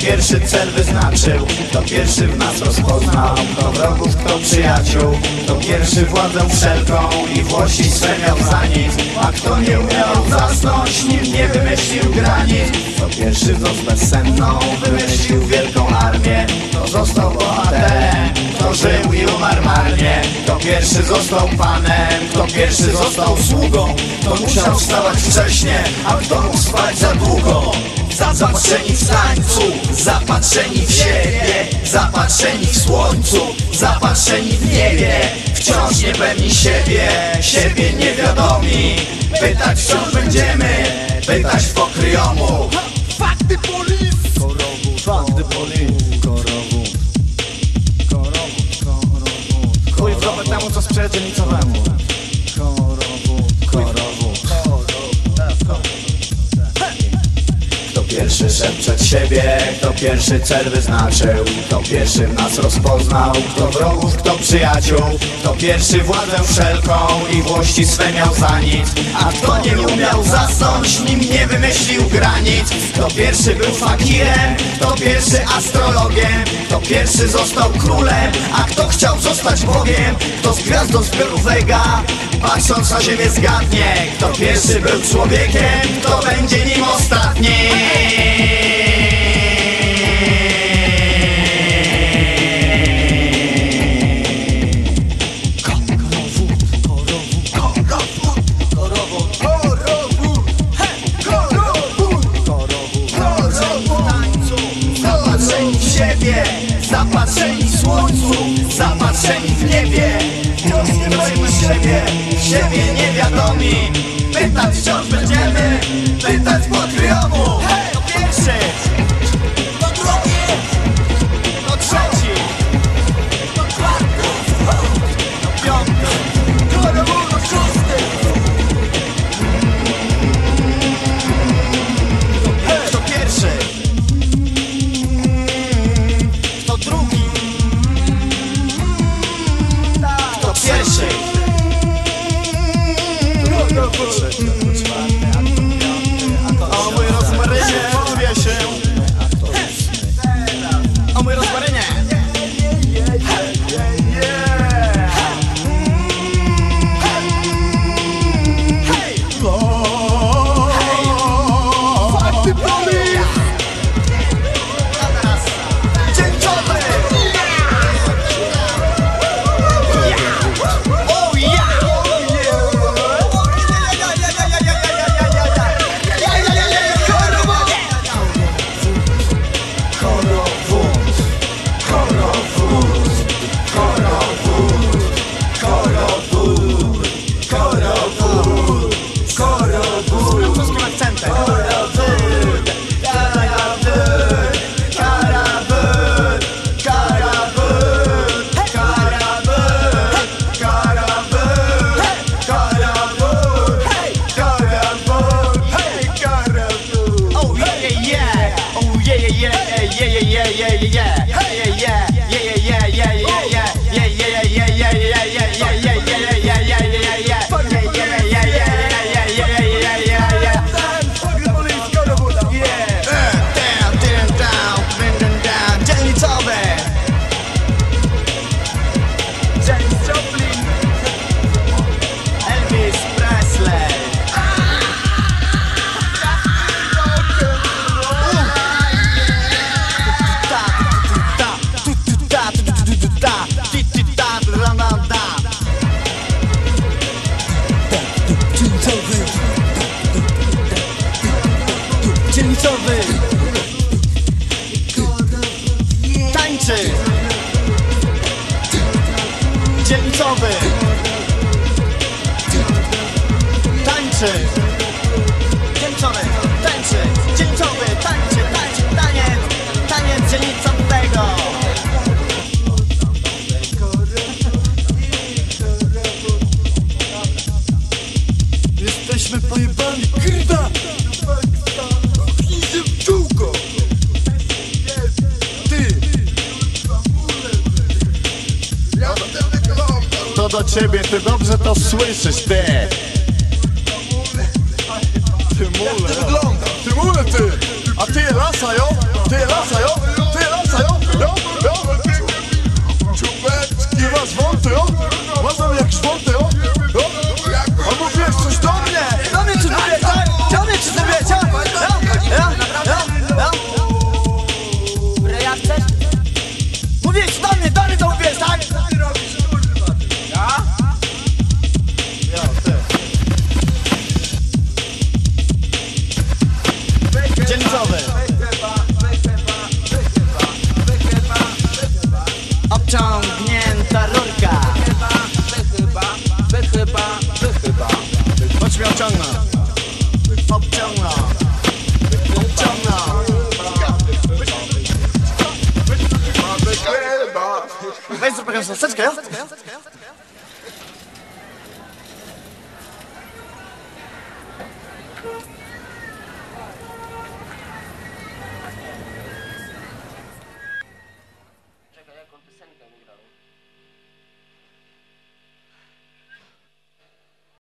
pierwszy cel wyznaczył, kto pierwszy w nas rozpoznał, kto wrogów, kto przyjaciół, kto pierwszy władzę wszelką i włości swe miał za nic, a kto nie umiał zasnąć, nim nie wymyślił granic. Kto pierwszy w noc bezsenną wymyślił wielką armię, kto został bohaterem, kto żył i umarł marnie. Kto pierwszy został panem, kto pierwszy został sługą, kto musiał wstawać wcześnie, a kto mógł spać za długo. Zapatrzeni w tańcu, zapatrzeni w siebie, zapatrzeni w słońcu, zapatrzeni w niebie. Wciąż niepewni siebie, siebie niewiadomi. Pytać wciąż będziemy, pytać w pokryjomu. Fuck the police! Fuck the police. Chuj w dupę temu, co sprzeże nicowemu. Kto pierwszy szedł przed siebie, kto pierwszy cel wyznaczył, kto pierwszy w nas rozpoznał, kto wrogów, kto przyjaciół, kto pierwszy władzę wszelką i włości swe miał za nic, a kto nie umiał zasnąć, nim nie wymyślił granic. Kto pierwszy był fakirem, kto pierwszy astrologiem, kto pierwszy został królem, a kto chciał zostać Bogiem. Kto z gwiazdą zbioru Vega, patrząc na ziemię zgadnie, kto pierwszy był człowiekiem, kto będzie nim ostatni. Zapatrzeni w siebie, zapatrzeni w słońcu, zapatrzeni w niebie. Wciąż nie boimy siebie, siebie niewiadomi. Pytać wciąż będziemy, pytać pokryjomu. Hej, to pierwszy, to drugi, to trzeci, to czwarty, to piąty, to szósty. Hej, to pierwszy, to drugi, to pierwszy, O mój rozmarynie, mówię się. O mój rozmarynie. Fuck the police! Dzięciowy! Oh yeah! Z polskim akcentem. Oh yeah yeah yeah. Oh yeah yeah yeah yeah yeah yeah yeah yeah yeah yeah yeah yeah yeah yeah Elvis Presley. Dzielnicowy tańczy. Dzielnicowy tańczy. Dzielnicowy tańczy. Dzielnicowy tańczy, tańczy, taniec. Taniec dzielnicowego. Jesteśmy pojebani, kurwa! Idzie w czółko! Ty! To do ciebie, ty dobrze to słyszysz, ty! Ty mule! Ty mule, ty! A ty lasa, jo? Ty lasa, jo? Patrz mnie obciągnę. Obciągnę. Obciągnę. Weź zrób jakąś seseczkę, ja?